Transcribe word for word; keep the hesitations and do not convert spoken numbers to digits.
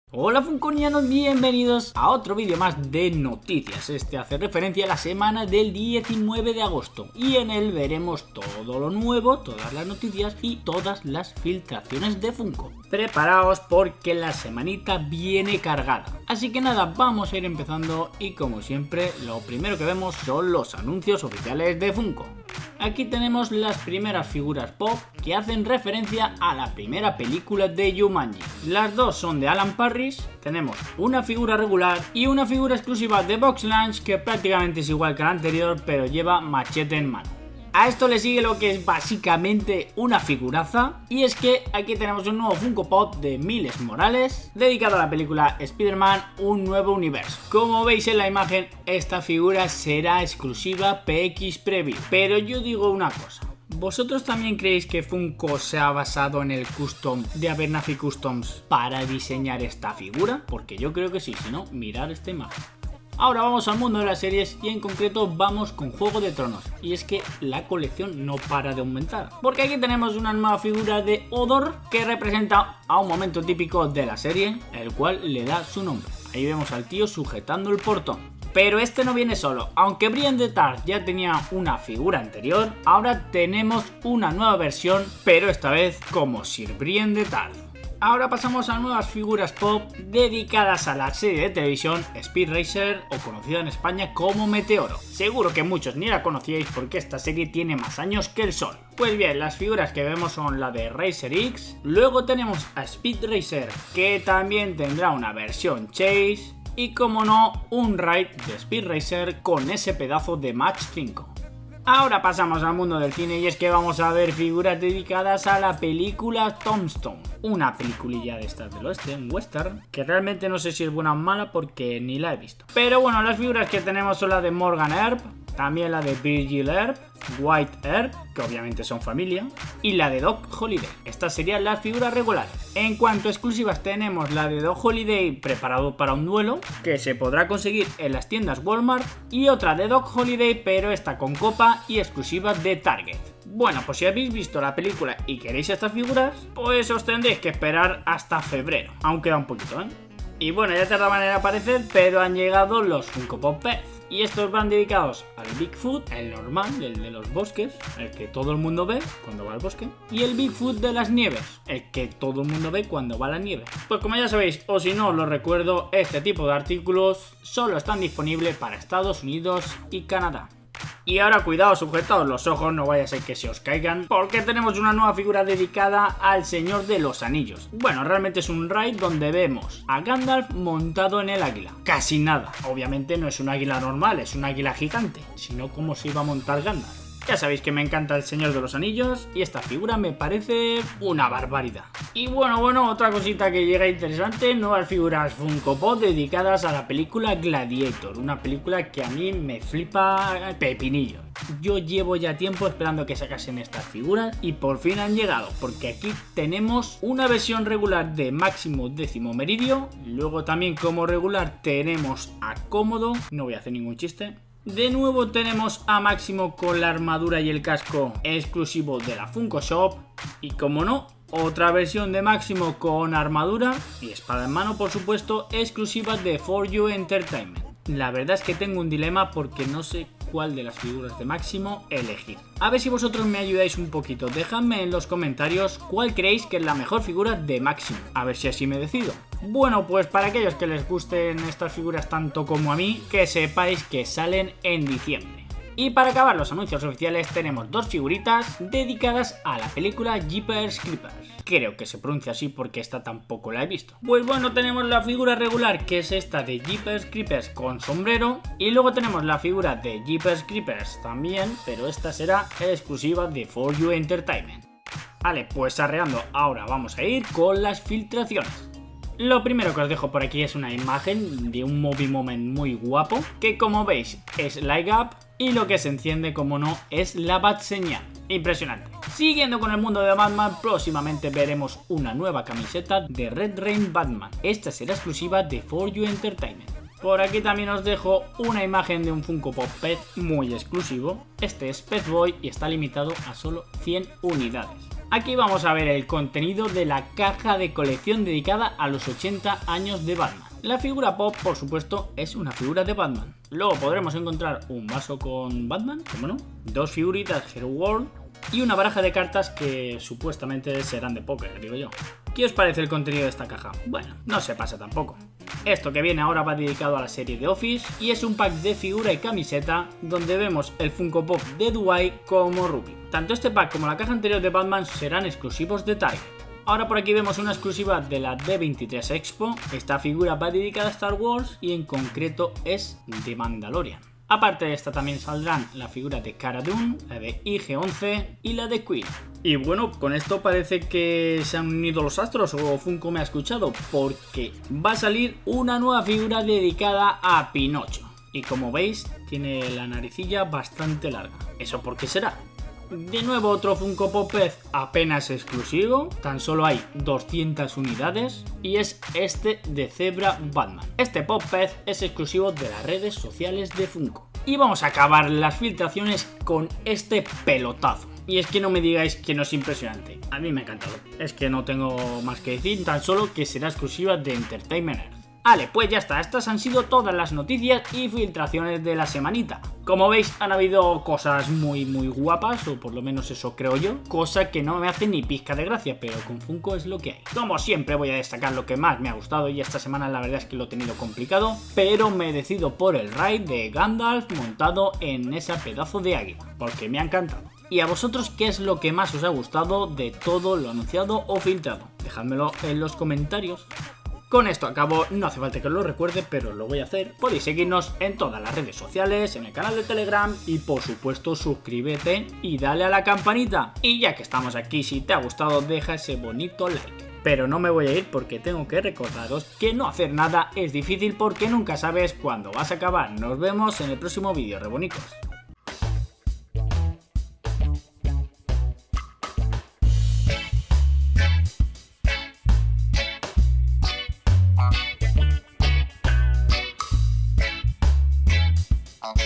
Hola Funkonianos, bienvenidos a otro vídeo más de noticias. Este hace referencia a la semana del diecinueve de agosto y en él veremos todo lo nuevo, todas las noticias y todas las filtraciones de Funko. Preparaos porque la semanita viene cargada. Así que nada, vamos a ir empezando y como siempre lo primero que vemos son los anuncios oficiales de Funko. Aquí tenemos las primeras figuras pop que hacen referencia a la primera película de Jumanji. Las dos son de Alan Parrish, tenemos una figura regular y una figura exclusiva de Box Lunch que prácticamente es igual que la anterior pero lleva machete en mano. A esto le sigue lo que es básicamente una figuraza, y es que aquí tenemos un nuevo Funko Pop de Miles Morales dedicado a la película Spider-Man Un Nuevo Universo. Como veis en la imagen, esta figura será exclusiva P X Preview, pero yo digo una cosa. ¿Vosotros también creéis que Funko se ha basado en el custom de Abernathy Customs para diseñar esta figura? Porque yo creo que sí, si no, mirad esta imagen. Ahora vamos al mundo de las series y en concreto vamos con Juego de Tronos, y es que la colección no para de aumentar, porque aquí tenemos una nueva figura de Hodor que representa a un momento típico de la serie, el cual le da su nombre. Ahí vemos al tío sujetando el portón. Pero este no viene solo, aunque Brienne de Tarth ya tenía una figura anterior, ahora tenemos una nueva versión, pero esta vez como Sir Brienne de Tarth. Ahora pasamos a nuevas figuras pop dedicadas a la serie de televisión Speed Racer, o conocida en España como Meteoro. Seguro que muchos ni la conocíais porque esta serie tiene más años que el sol. Pues bien, las figuras que vemos son la de Racer X, luego tenemos a Speed Racer que también tendrá una versión Chase y como no un Ride de Speed Racer con ese pedazo de Match cinco. Ahora pasamos al mundo del cine y es que vamos a ver figuras dedicadas a la película Tombstone, una peliculilla de estas del oeste, un western, que realmente no sé si es buena o mala porque ni la he visto. Pero bueno, las figuras que tenemos son la de Morgan Earp, también la de Virgil Earp, White Earp, que obviamente son familia, y la de Doc Holliday. Estas serían las figuras regulares. En cuanto a exclusivas tenemos la de Doc Holliday preparado para un duelo, que se podrá conseguir en las tiendas Walmart, y otra de Doc Holliday pero esta con copa y exclusiva de Target. Bueno, pues si habéis visto la película y queréis estas figuras, pues os tendréis que esperar hasta febrero, aún queda un poquito, ¿eh? Y bueno, ya tardaban en aparecer, pero han llegado los Funko Pop Pets. Y estos van dedicados al Bigfoot, el normal, el de los bosques, el que todo el mundo ve cuando va al bosque, y el Bigfoot de las nieves, el que todo el mundo ve cuando va a la nieve. Pues como ya sabéis, o si no os lo recuerdo, este tipo de artículos solo están disponibles para Estados Unidos y Canadá. Y ahora cuidado, sujetaos los ojos, no vaya a ser que se os caigan, porque tenemos una nueva figura dedicada al Señor de los Anillos. Bueno, realmente es un raid donde vemos a Gandalf montado en el águila. Casi nada, obviamente no es un águila normal, es un águila gigante, sino cómo se iba a montar Gandalf. Ya sabéis que me encanta el Señor de los Anillos y esta figura me parece una barbaridad. Y bueno, bueno, otra cosita que llega interesante, nuevas figuras Funko Pop dedicadas a la película Gladiator, una película que a mí me flipa pepinillo. Yo llevo ya tiempo esperando que sacasen estas figuras y por fin han llegado, porque aquí tenemos una versión regular de Máximo Décimo Meridio, luego también como regular tenemos a Cómodo, no voy a hacer ningún chiste. De nuevo tenemos a Máximo con la armadura y el casco exclusivo de la Funko Shop. Y como no, otra versión de Máximo con armadura y espada en mano, por supuesto, exclusiva de For You Entertainment. La verdad es que tengo un dilema porque no sé cuál de las figuras de Máximo elegir. A ver si vosotros me ayudáis un poquito. Dejadme en los comentarios cuál creéis que es la mejor figura de Máximo. A ver si así me decido. Bueno, pues para aquellos que les gusten estas figuras tanto como a mí, que sepáis que salen en diciembre. Y para acabar los anuncios oficiales tenemos dos figuritas dedicadas a la película Jeepers Creepers. Creo que se pronuncia así porque esta tampoco la he visto. Pues bueno, tenemos la figura regular que es esta de Jeepers Creepers con sombrero. Y luego tenemos la figura de Jeepers Creepers también, pero esta será exclusiva de For You Entertainment. Vale, pues arreando, ahora vamos a ir con las filtraciones. Lo primero que os dejo por aquí es una imagen de un Movie Moment muy guapo, que como veis es Light Up y lo que se enciende, como no, es la Bat señal. Impresionante. Siguiendo con el mundo de Batman, próximamente veremos una nueva camiseta de Red Rain Batman. Esta será exclusiva de For You Entertainment. Por aquí también os dejo una imagen de un Funko Pop Pet muy exclusivo. Este es Pet Boy y está limitado a solo cien unidades. Aquí vamos a ver el contenido de la caja de colección dedicada a los ochenta años de Batman. La figura pop, por supuesto, es una figura de Batman. Luego podremos encontrar un vaso con Batman, ¿cómo no? Dos figuritas Hero World y una baraja de cartas que supuestamente serán de póker, digo yo. ¿Qué os parece el contenido de esta caja? Bueno, no se pasa tampoco. Esto que viene ahora va dedicado a la serie de Office y es un pack de figura y camiseta donde vemos el Funko Pop de Dwight como Ruby. Tanto este pack como la caja anterior de Batman serán exclusivos de Target. Ahora por aquí vemos una exclusiva de la D veintitrés Expo. Esta figura va dedicada a Star Wars y en concreto es de Mandalorian. Aparte de esta también saldrán la figura de Cara Dune, la de I G once y la de Quill. Y bueno, con esto parece que se han unido los astros o Funko me ha escuchado, porque va a salir una nueva figura dedicada a Pinocho. Y como veis, tiene la naricilla bastante larga. ¿Eso por qué será? De nuevo otro Funko Pop Pez apenas exclusivo, tan solo hay doscientas unidades y es este de Zebra Batman. Este Pop Pez es exclusivo de las redes sociales de Funko. Y vamos a acabar las filtraciones con este pelotazo. Y es que no me digáis que no es impresionante, a mí me ha encantado. Es que no tengo más que decir, tan solo que será exclusiva de Entertainment Earth. Vale, pues ya está, estas han sido todas las noticias y filtraciones de la semanita. Como veis, han habido cosas muy muy guapas, o por lo menos eso creo yo, cosa que no me hace ni pizca de gracia, pero con Funko es lo que hay. Como siempre voy a destacar lo que más me ha gustado y esta semana la verdad es que lo he tenido complicado, pero me decido por el raid de Gandalf montado en ese pedazo de águila, porque me ha encantado. ¿Y a vosotros qué es lo que más os ha gustado de todo lo anunciado o filtrado? Dejádmelo en los comentarios. Con esto acabo, no hace falta que os lo recuerde, pero lo voy a hacer. Podéis seguirnos en todas las redes sociales, en el canal de Telegram y por supuesto suscríbete y dale a la campanita. Y ya que estamos aquí, si te ha gustado deja ese bonito like. Pero no me voy a ir porque tengo que recordaros que no hacer nada es difícil porque nunca sabes cuándo vas a acabar. Nos vemos en el próximo vídeo, re bonicos.